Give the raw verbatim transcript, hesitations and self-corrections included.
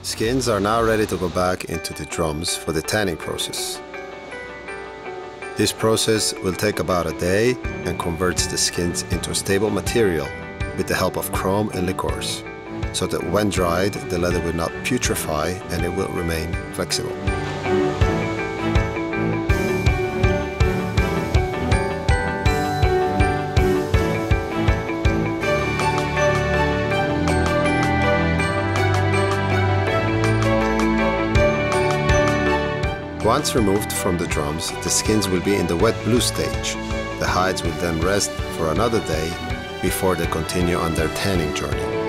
Skins are now ready to go back into the drums for the tanning process. This process will take about a day and converts the skins into a stable material with the help of chrome and liqueurs, so that when dried, the leather will not putrefy and it will remain flexible. Once removed from the drums, the skins will be in the wet blue stage. The hides will then rest for another day before they continue on their tanning journey.